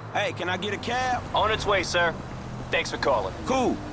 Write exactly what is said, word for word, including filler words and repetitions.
Hey, can I get a cab? On its way, sir. Thanks for calling. Cool.